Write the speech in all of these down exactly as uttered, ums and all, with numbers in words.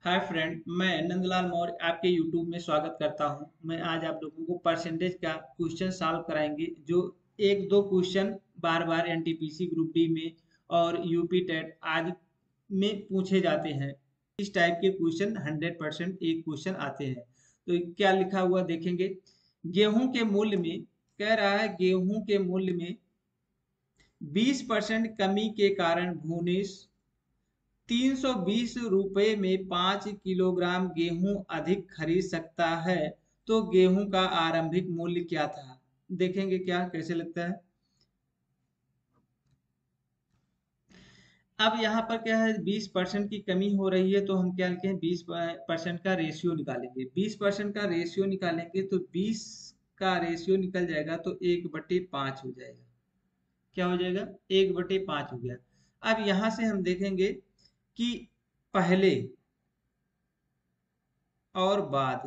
Hi friend, मैं नंदलाल मौर्य आपके YouTube में स्वागत करता हूं। मैं आज आप लोगों को परसेंटेज का क्वेश्चन सॉल्व कराएंगे जो एक दो क्वेश्चन बार बार एनटीपीसी ग्रुप डी में और यूपी टेट आदि में पूछे जाते हैं। इस टाइप के क्वेश्चन हंड्रेड परसेंट एक क्वेश्चन आते हैं। तो क्या लिखा हुआ देखेंगे। गेहूं के मूल्य में कह रहा है, गेहूं के मूल्य में बीस परसेंट कमी के कारण भुवनेश तीन सौ बीस रुपये में पाँच किलोग्राम गेहूं अधिक खरीद सकता है। तो गेहूं का आरंभिक मूल्य क्या था। देखेंगे क्या कैसे लगता है। अब यहाँ पर क्या है, बीस परसेंट की कमी हो रही है तो हम क्या लिखें, बीस परसेंट का रेशियो निकालेंगे। बीस परसेंट का रेशियो निकालेंगे तो बीस का रेशियो निकल जाएगा तो एक बटे पाँच हो जाएगा। क्या हो जाएगा, एक बटे पाँच हो गया। अब यहाँ से हम देखेंगे कि पहले और बाद,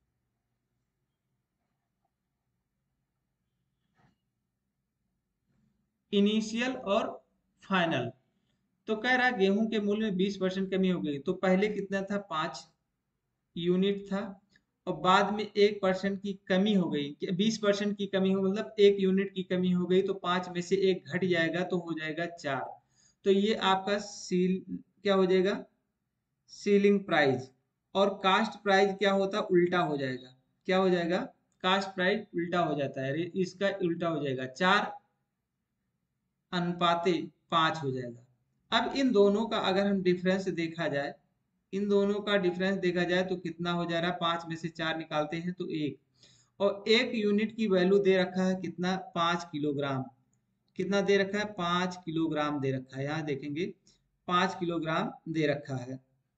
इनिशियल और फाइनल। तो कह रहा है गेहूं के मूल्य में बीस परसेंट कमी हो गई। तो पहले कितना था, पाँच यूनिट था, और बाद में एक परसेंट की कमी हो गई। बीस परसेंट की कमी हो मतलब एक यूनिट की कमी हो गई, तो पाँच में से एक घट जाएगा तो हो जाएगा चार। तो ये आपका सील क्या हो जाएगा, सीलिंग प्राइस। और कास्ट प्राइस क्या होता, उल्टा हो जाएगा। क्या हो जाएगा, कास्ट प्राइस उल्टा हो जाता है, इसका उल्टा हो जाएगा, चार अनुपाते पाँच हो जाएगा। अब इन दोनों का अगर हम डिफरेंस देखा जाए, इन दोनों का डिफरेंस देखा जाए तो कितना हो जा रहा है, पाँच में से चार निकालते हैं तो एक, और एक यूनिट की वैल्यू दे रखा है कितना, पाँच किलोग्राम। कितना दे रखा है, पाँच किलोग्राम दे रखा है। यहाँ देखेंगे पाँच किलोग्राम दे रखा है।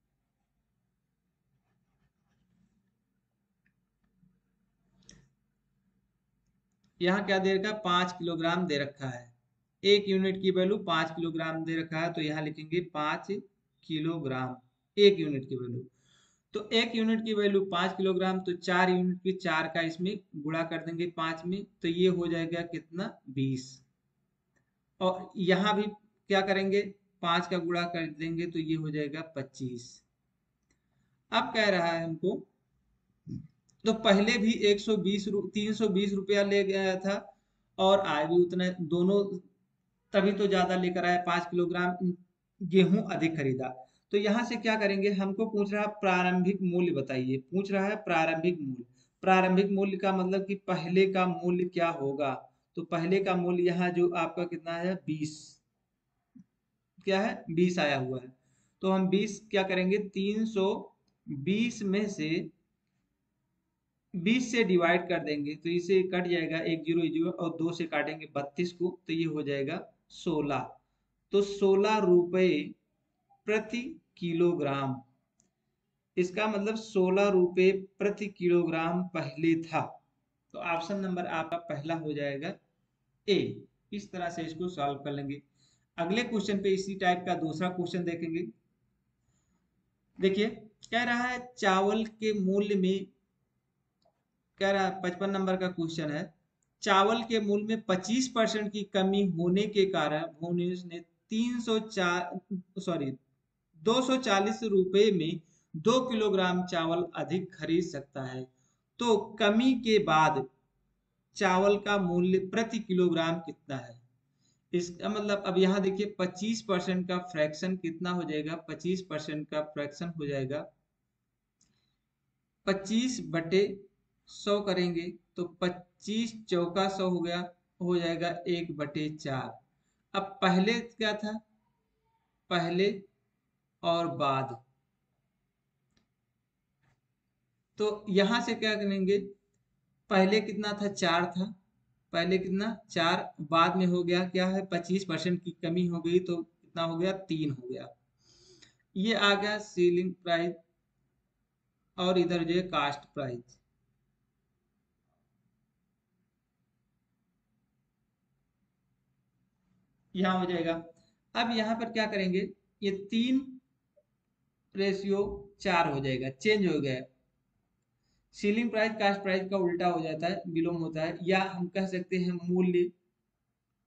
यहाँ क्या दे रखा है, पाँच किलोग्राम दे रखा है। एक यूनिट की वैल्यू पाँच किलोग्राम दे रखा है तो यहाँ लिखेंगे पाँच किलोग्राम एक यूनिट की वैल्यू। तो एक यूनिट की वैल्यू पाँच किलोग्राम, तो चार यूनिट की चार का इसमें गुणा कर देंगे पाँच में, तो ये हो जाएगा कितना, बीस। और यहाँ भी क्या करेंगे, पाँच का गुणा कर देंगे तो ये हो जाएगा पच्चीस। अब कह रहा है हमको, तो पहले भी एक सौ बीस रु तीन सौ बीस रुपया ले गया था, और आज भी उतना दोनों, तभी तो ज्यादा लेकर आया, पाँच किलोग्राम गेहूं अधिक खरीदा। तो यहां से क्या करेंगे, हमको पूछ रहा है प्रारंभिक मूल्य बताइए, पूछ रहा है प्रारंभिक मूल्य। प्रारंभिक मूल्य का मतलब कि पहले का मूल्य क्या होगा। तो पहले का मूल्य यहाँ जो आपका कितना है, बीस, क्या है, बीस आया हुआ है। तो हम बीस क्या करेंगे, तीन सौ बीस में से बीस से डिवाइड कर देंगे तो इसे कट जाएगा, एक जीरो जीरो, और दो से काटेंगे बत्तीस को तो ये हो जाएगा सोलह। तो सोलह रुपये प्रति किलोग्राम, इसका मतलब सोलह रुपये प्रति किलोग्राम पहले था। तो ऑप्शन नंबर आपका पहला हो जाएगा ए। इस तरह से इसको सॉल्व कर लेंगे। अगले क्वेश्चन पे इसी टाइप का दूसरा क्वेश्चन देखेंगे। देखिए, कह रहा है चावल के मूल्य में, कह रहा है पचपन नंबर का क्वेश्चन है, चावल के मूल्य में पच्चीस परसेंट की कमी होने के कारण भुवनेश ने तीन सौ चार सॉरी दो सौ चालीस रुपये में दो किलोग्राम चावल अधिक खरीद सकता है। तो कमी के बाद चावल का मूल्य प्रति किलोग्राम कितना है। इसका मतलब अब यहाँ देखिए पच्चीस परसेंट का फ्रैक्शन कितना हो जाएगा, पच्चीस परसेंट का फ्रैक्शन हो जाएगा पच्चीस बटे सौ करेंगे तो पच्चीस चौका सौ हो गया, हो जाएगा एक बटे चार। अब पहले क्या था, पहले और बाद, तो यहां से क्या करेंगे, पहले कितना था, चार था, पहले कितना चार, बाद में हो गया क्या है, पच्चीस परसेंट की कमी हो गई तो कितना हो गया, तीन हो गया। ये आ गया सीलिंग प्राइस, और इधर जो है कास्ट प्राइस। यहाँ हो जाएगा। अब यहाँ पर क्या करेंगे, ये तीन रेशियो चार हो जाएगा, चेंज हो गया। सीलिंग प्राइस कास्ट प्राइस का उल्टा हो जाता है, विलोम होता है, या हम कह सकते हैं मूल्य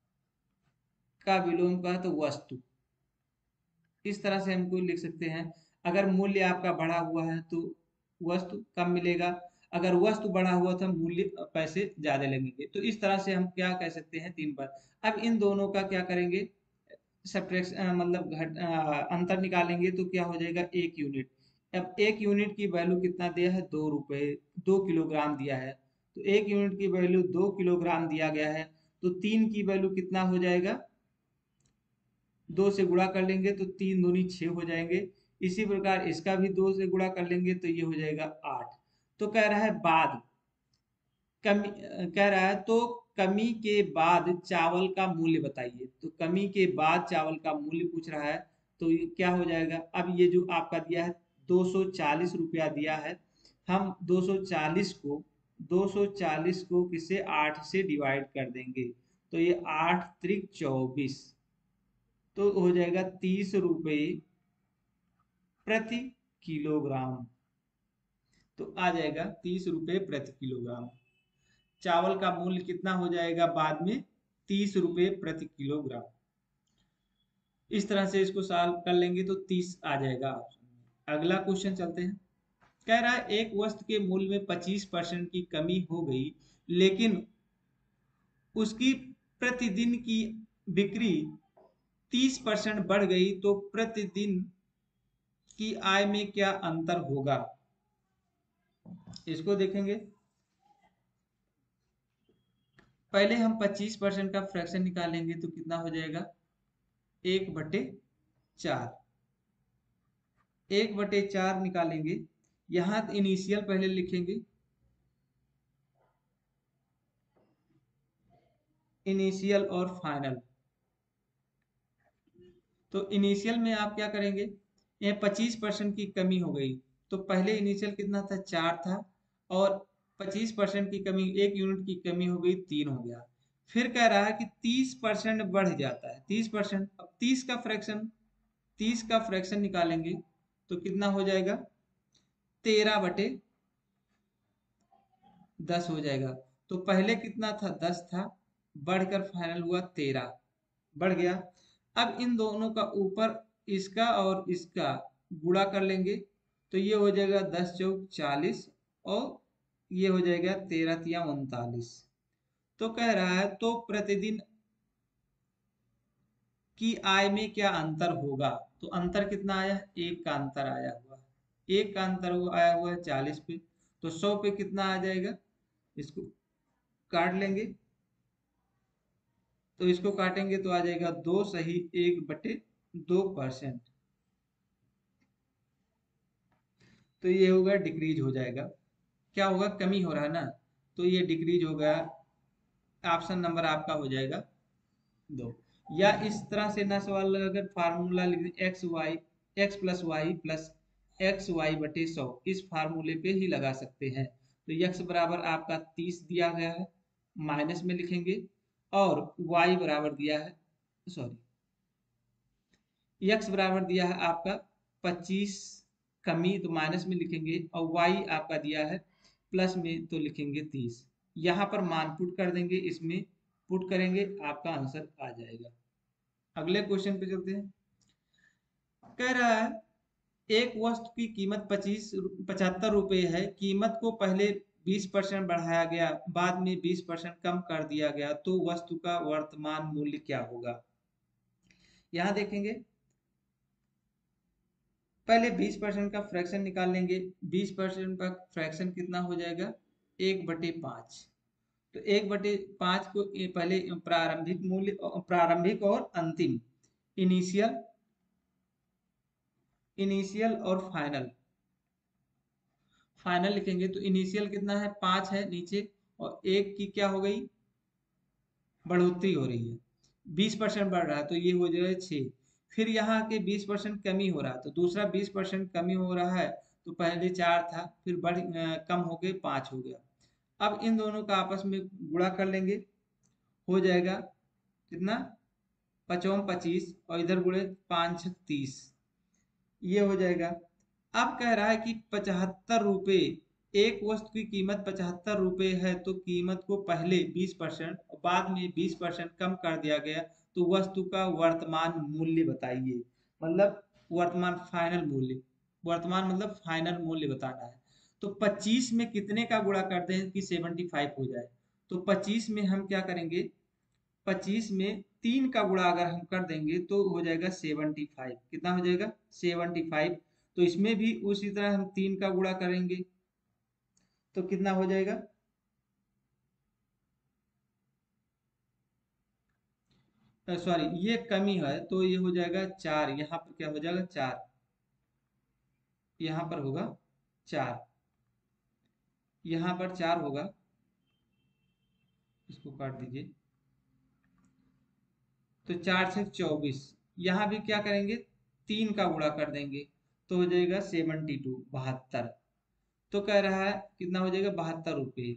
का विलोम का तो वस्तु, इस तरह से हमको लिख सकते हैं। अगर मूल्य आपका बढ़ा हुआ है तो वस्तु कम मिलेगा, अगर वस्तु बढ़ा हुआ तो मूल्य पैसे ज्यादा लगेंगे। तो इस तरह से हम क्या कह सकते हैं, तीन पर। अब इन दोनों का क्या करेंगे, सब्ट्रैक्शन मतलब घट अ, अंतर निकालेंगे तो क्या हो जाएगा, एक यूनिट। अब एक यूनिट की वैल्यू कितना दिया है, दो रुपए, दो किलोग्राम दिया है। तो एक यूनिट की वैल्यू दो किलोग्राम दिया गया है, तो तीन की वैल्यू कितना हो जाएगा, दो से गुणा कर लेंगे तो तीन दूनी छः हो जाएंगे। इसी प्रकार इसका भी दो से गुणा कर लेंगे तो ये हो जाएगा आठ। तो कह रहा है बाद कमी अ, कह रहा है तो कमी के बाद चावल का मूल्य बताइए। तो कमी के बाद चावल का मूल्य पूछ रहा है, तो ये क्या हो जाएगा, अब ये जो आपका दिया है दो सौ चालीस रुपया दिया है, हम दो सौ चालीस को दो सौ चालीस को किसे आठ से डिवाइड कर देंगे, तो ये आठ त्रिक चौबीस, तो हो जाएगा तीस रुपये प्रति किलोग्राम। तो आ जाएगा तीस रुपये प्रति किलोग्राम। चावल का मूल्य कितना हो जाएगा बाद में, तीस रुपये प्रति किलोग्राम। इस तरह से इसको सॉल्व कर लेंगे तो तीस आ जाएगा ऑप्शन में। अगला क्वेश्चन चलते हैं। कह रहा है एक वस्तु के मूल्य में पच्चीस परसेंट की कमी हो गई, लेकिन उसकी प्रतिदिन की बिक्री तीस परसेंट बढ़ गई, तो प्रतिदिन की आय में क्या अंतर होगा। इसको देखेंगे। पहले हम पच्चीस परसेंट का फ्रैक्शन निकालेंगे तो कितना हो जाएगा, एक बटे चार। एक बटे चार निकालेंगे, यहाँ इनिशियल पहले लिखेंगे, इनिशियल और फाइनल। तो इनिशियल में आप क्या करेंगे, ये पच्चीस परसेंट की कमी हो गई, तो पहले इनिशियल कितना था, चार था, और पच्चीस परसेंट की कमी, एक यूनिट की कमी हो गई, तीन हो गया। फिर कह रहा है कि तीस परसेंट बढ़ जाता है, तीस परसेंट। अब तीस का फ्रैक्शन तीस का फ्रैक्शन निकालेंगे तो कितना हो जाएगा, तेरह बटे दस हो जाएगा। तो पहले कितना था, दस था, बढ़कर फाइनल हुआ तेरह, बढ़ गया। अब इन दोनों का ऊपर इसका और इसका गुणा कर लेंगे तो ये हो जाएगा दस चौक चालीस, और ये हो जाएगा तेरह तिया उनतालीस। तो कह रहा है तो प्रतिदिन की आय में क्या अंतर होगा। तो अंतर कितना आया, एक का अंतर आया हुआ है, एक का अंतर हुआ आया हुआ है चालीस पे। तो सौ पे कितना आ जाएगा, इसको काट लेंगे, तो इसको काटेंगे तो आ जाएगा दो सही एक बटे दो परसेंट। तो ये होगा डिक्रीज हो जाएगा, क्या होगा, कमी हो रहा है ना, तो ये डिक्रीज हो गया। ऑप्शन नंबर आपका हो जाएगा दो। या इस तरह से ना सवाल अगर फार्मूला लिख दें, x y x plus y plus x y बटे सौ, इस फार्मूले पे ही लगा सकते हैं। तो एक्स बराबर आपका तीस दिया गया है, माइनस में लिखेंगे, और वाई बराबर दिया है, सॉरी, एक्स बराबर दिया है आपका पच्चीस, कमी तो माइनस में लिखेंगे, और वाई आपका दिया है प्लस में तो लिखेंगे तीस। यहाँ पर मान पुट कर देंगे, इसमें पुट करेंगे, आपका आंसर आ जाएगा। अगले क्वेश्चन पे चलते हैं। कह रहा है एक वस्तु की कीमत पच्चीस पचहत्तर रुपये है, कीमत को पहले बीस परसेंट बढ़ाया गया, बाद में बीस परसेंट कम कर दिया गया, तो वस्तु का वर्तमान मूल्य क्या होगा। यहाँ देखेंगे, पहले बीस परसेंट का फ्रैक्शन निकाल लेंगे। बीस परसेंट का फ्रैक्शन कितना हो जाएगा, एक बटे पाँच। तो एक बटे पाँच को ये पहले प्रारंभिक मूल्य, प्रारंभिक और अंतिम, इनिशियल इनिशियल और फाइनल, फाइनल लिखेंगे। तो इनिशियल कितना है, पाँच है नीचे, और एक की क्या हो गई, बढ़ोतरी हो रही है, बीस परसेंट बढ़ रहा है, तो ये हो जाएगा छः। फिर यहाँ के बीस परसेंट कमी हो रहा है, तो दूसरा बीस परसेंट कमी हो रहा है, तो पहले चार था, फिर बढ़ अ, कम हो गए, पाँच हो गया। अब इन दोनों का आपस में गुणा कर लेंगे, हो जाएगा कितना, पचौन पच्चीस, और इधर गुणे पाँच छक तीस, ये हो जाएगा। अब कह रहा है कि पचहत्तर रुपये, एक वस्तु की कीमत पचहत्तर रुपये है, तो कीमत को पहले बीस परसेंट और बाद में बीस परसेंट कम कर दिया गया, तो वस्तु का वर्तमान मूल्य बताइए, मतलब वर्तमान फाइनल मूल्य। वर्तमान मतलब फाइनल मूल्य बताना है। तो पच्चीस में कितने का गुणा करते हैं कि सेवेंटी फाइव हो जाए? तो पच्चीस में हम क्या करेंगे, पच्चीस में तीन का गुणा अगर हम कर देंगे तो हो जाएगा सेवेंटी फाइव। कितना हो जाएगा? Seventy five. तो इसमें भी उसी तरह हम तीन का गुणा करेंगे तो कितना हो जाएगा? सॉरी, ये कमी है तो ये हो जाएगा चार। यहाँ पर क्या हो जाएगा? चार। यहाँ पर होगा चार, यहाँ पर चार होगा। इसको काट दीजिए। तो चार से चौबीस। यहाँ भी क्या करेंगे? तीन का गुणा कर देंगे तो हो जाएगा सेवेंटी टू, बहत्तर। तो कह रहा है कितना हो जाएगा? बहत्तर रुपये।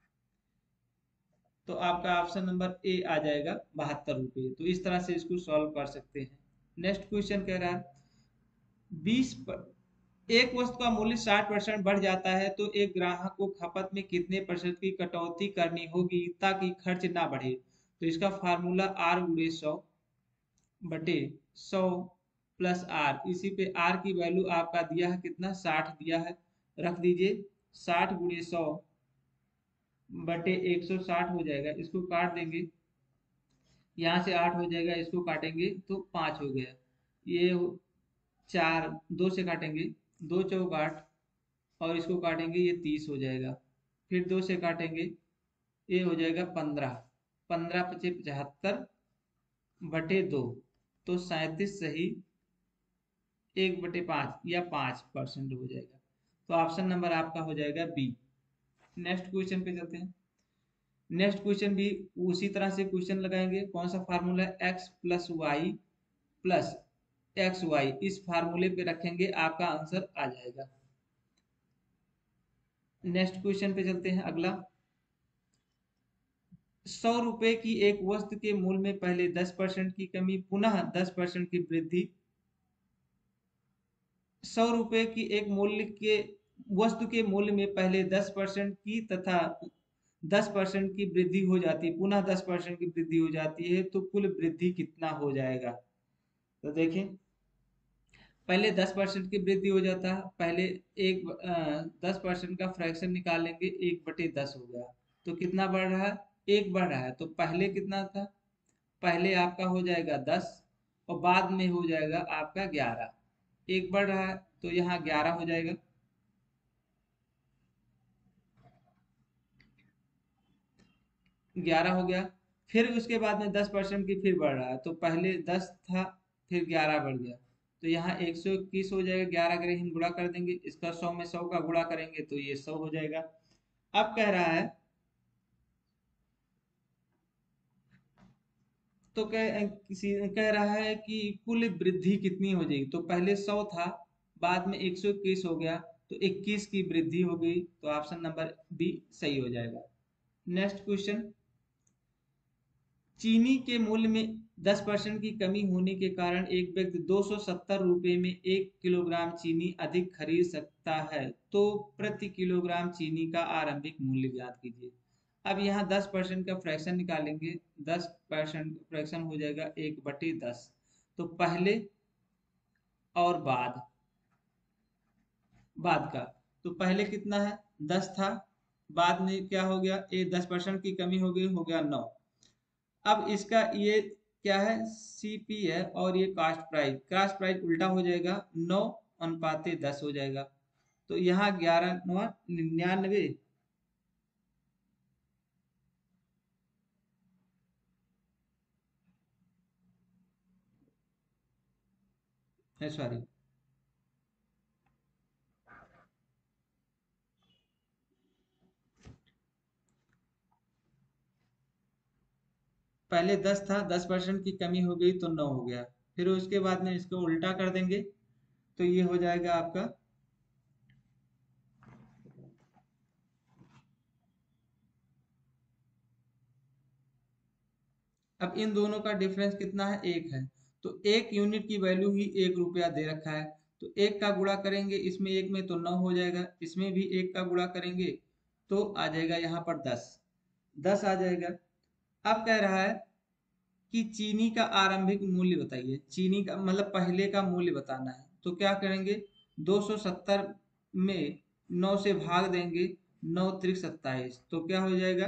तो आपका ऑप्शन नंबर ए आ जाएगा, बहत्तर रुपये। तो इस तरह से इसको सॉल्व कर सकते हैं। नेक्स्ट क्वेश्चन कह रहा है बीस पर, एक वस्तु का मूल्य साठ परसेंट बढ़ जाता है तो एक ग्राहक को खपत में कितने प्रतिशत की कटौती करनी होगी ताकि खर्च ना बढ़े? तो इसका फार्मूला आर गुणे सौ बटे सौ प्लस आर। इसी पे आर की वैल्यू आपका दिया है कितना? साठ दिया है। रख दीजिए। साठ गुणे सौ बटे एक सौ साठ हो जाएगा। इसको काट देंगे, यहाँ से आठ हो जाएगा, इसको काटेंगे तो पाँच हो गया। ये हो- चार, दो से काटेंगे, दो चौक आठ, और इसको काटेंगे ये तीस हो जाएगा। फिर दो से काटेंगे, ये हो जाएगा पंद्रह। पंद्रह पचे पचहत्तर बटे दो, तो सैंतीस सही एक बटे पाँच या पाँच परसेंट हो जाएगा। तो ऑप्शन नंबर आपका हो जाएगा बी। नेक्स्ट क्वेश्चन पे चलते हैं। नेक्स्ट क्वेश्चन भी उसी तरह से क्वेश्चन लगाएंगे। कौन सा फार्मूला है? X plus y plus x y. इस फार्मूले पे रखेंगे, आपका आंसर आ जाएगा। नेक्स्ट क्वेश्चन पे चलते हैं अगला। सौ रुपए की एक वस्तु के मूल्य में पहले दस परसेंट की कमी पुनः दस परसेंट की वृद्धि। सौ रुपए की एक मूल्य के वस्तु के मूल्य में पहले दस परसेंट की तथा दस परसेंट की वृद्धि हो जाती है, पुनः दस परसेंट की वृद्धि हो जाती है, तो कुल वृद्धि कितना हो जाएगा? तो देखें, पहले दस परसेंट की वृद्धि हो जाता है। पहले एक दस परसेंट का फ्रैक्शन निकाल लेंगे, एक बटे दस हो गया। तो कितना बढ़ रहा है? एक बढ़ रहा है। तो पहले कितना था? पहले आपका हो जाएगा दस और बाद में हो जाएगा आपका ग्यारह। एक बढ़ रहा है तो यहाँ ग्यारह हो जाएगा। ग्यारह हो गया। फिर उसके बाद में दस परसेंट की फिर बढ़ रहा है, तो पहले दस था, फिर ग्यारह बढ़ गया। तो यहाँ एक सौ इक्कीस हो जाएगा। ग्यारह करें हम गुणा कर देंगे, इसका सौ में सौ का गुणा करेंगे तो ये सौ हो जाएगा। अब कह रहा है, तो कह किसी कह रहा है कि कुल वृद्धि कितनी हो जाएगी? तो पहले सौ था, बाद में एक सौ इक्कीस हो गया, तो इक्कीस की वृद्धि हो गई। तो ऑप्शन नंबर बी सही हो जाएगा। Next question. चीनी के मूल्य में दस परसेंट की कमी होने के कारण एक व्यक्ति दो सौ सत्तर रुपये में एक किलोग्राम चीनी अधिक खरीद सकता है, तो प्रति किलोग्राम चीनी का आरंभिक मूल्य ज्ञात कीजिए। अब यहाँ दस परसेंट का फ्रैक्शन निकालेंगे। दस परसेंट फ्रैक्शन हो जाएगा एक बटे दस। तो पहले और बाद, बाद का, तो पहले कितना है? दस था, बाद में क्या हो गया? ये दस परसेंट की कमी हो गई, हो गया नौ। अब इसका ये क्या है? सीपी है और ये कास्ट प्राइस। कास्ट प्राइस उल्टा हो जाएगा, नौ अनुपाते दस हो जाएगा। तो यहाँ ग्यारह नौ निन्यानवे, है सॉरी, पहले दस था, दस परसेंट की कमी हो गई तो नौ हो गया। फिर उसके बाद में इसको उल्टा कर देंगे तो ये हो जाएगा आपका, अब इन दोनों का डिफरेंस कितना है? एक है। तो एक यूनिट की वैल्यू ही एक रुपया दे रखा है, तो एक का गुणा करेंगे इसमें, एक में तो नौ हो जाएगा, इसमें भी एक का गुणा करेंगे तो आ जाएगा यहाँ पर दस। दस आ जाएगा। अब कह रहा है कि चीनी का आरंभिक मूल्य बताइए। चीनी का मतलब पहले का मूल्य बताना है, तो क्या करेंगे? दो सौ सत्तर में नौ से भाग देंगे, नौ त्रिक सत्ताईस, तो क्या हो जाएगा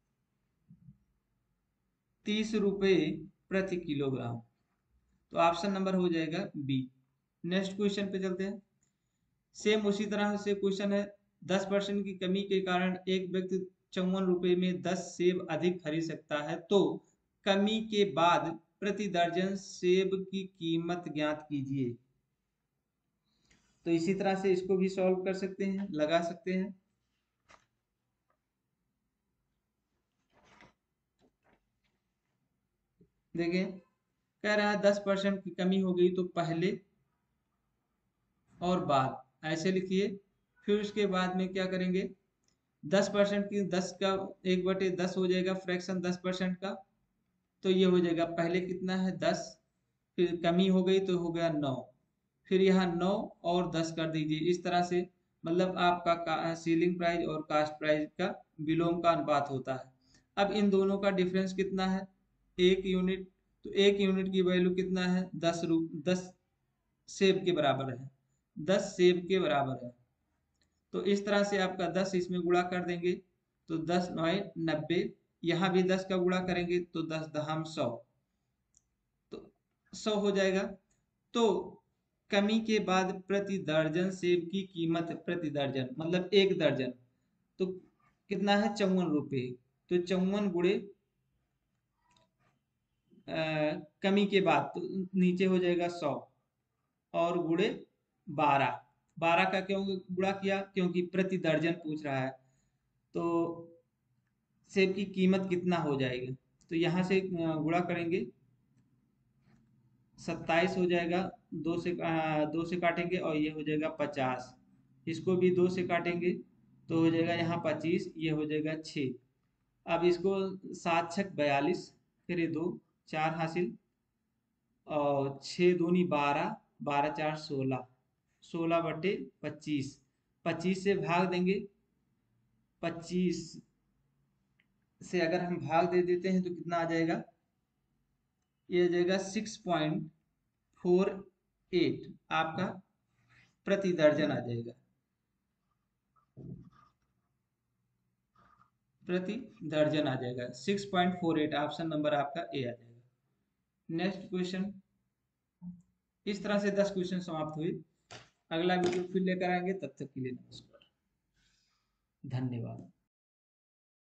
तीस रुपए प्रति किलोग्राम। तो ऑप्शन नंबर हो जाएगा बी। नेक्स्ट क्वेश्चन पे चलते हैं। सेम उसी तरह से क्वेश्चन है, दस परसेंट की कमी के कारण एक व्यक्ति चौवन रुपए में दस सेब अधिक खरीद सकता है, तो कमी के बाद प्रति दर्जन सेब की कीमत ज्ञात कीजिए। तो इसी तरह से इसको भी सॉल्व कर सकते हैं, लगा सकते हैं। देखिए कह रहा है दस परसेंट की कमी हो गई, तो पहले और बाद ऐसे लिखिए। फिर उसके बाद में क्या करेंगे, दस परसेंट की दस का एक बटे दस हो जाएगा फ्रैक्शन दस परसेंट का, तो ये हो जाएगा पहले कितना है दस, फिर कमी हो गई तो हो गया नौ, फिर यहाँ नौ और दस कर दीजिए। इस तरह से मतलब आपका सीलिंग प्राइस और कास्ट प्राइस का विलोम का अनुपात होता है। अब इन दोनों का डिफरेंस कितना है, एक यूनिट, तो एक यूनिट की वैल्यू कितना है दस रू दस सेब के बराबर है, दस सेब के बराबर है। तो इस तरह से आपका दस इसमें गुणा कर देंगे तो दस नौ नब्बे, यहाँ भी दस का गुणा करेंगे तो दस दहम सौ, तो सौ हो जाएगा। तो कमी के बाद प्रति दर्जन सेब की कीमत, प्रति दर्जन मतलब एक दर्जन, तो कितना है चौवन रुपये, तो चौवन गुणे कमी के बाद तो नीचे हो जाएगा सौ, और गुणे बारह, बारह का क्यों गुणा किया, क्योंकि प्रति दर्जन पूछ रहा है। तो सेब की कीमत कितना हो जाएगा, तो यहाँ से गुणा करेंगे सत्ताईस हो जाएगा, दो से आ, दो से काटेंगे और ये हो जाएगा पचास, इसको भी दो से काटेंगे तो हो जाएगा यहाँ पच्चीस, ये हो जाएगा छः। अब इसको सात छक बयालीस, फिर ये दो चार हासिल, और छः दूनी बारह, बारह चार सोलह, सोलह बटे पच्चीस, पच्चीस से भाग देंगे, पच्चीस से अगर हम भाग दे देते हैं तो कितना आ जाएगा, ये आ जाएगा सिक्स पॉइंट फोर एट आपका प्रति दर्जन आ जाएगा, प्रति दर्जन आ जाएगा six point four eight, option number आपका ए आ जाएगा। नेक्स्ट क्वेश्चन, इस तरह से दस क्वेश्चन समाप्त हुए। अगला वीडियो फिर लेकर आएंगे, तब तक के लिए नमस्कार, धन्यवाद।